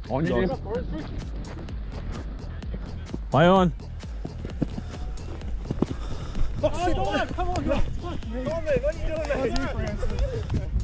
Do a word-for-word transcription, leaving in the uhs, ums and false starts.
On you, Dave. Play on. Oh, come on, come on, come on. Come on, mate. What are you doing there?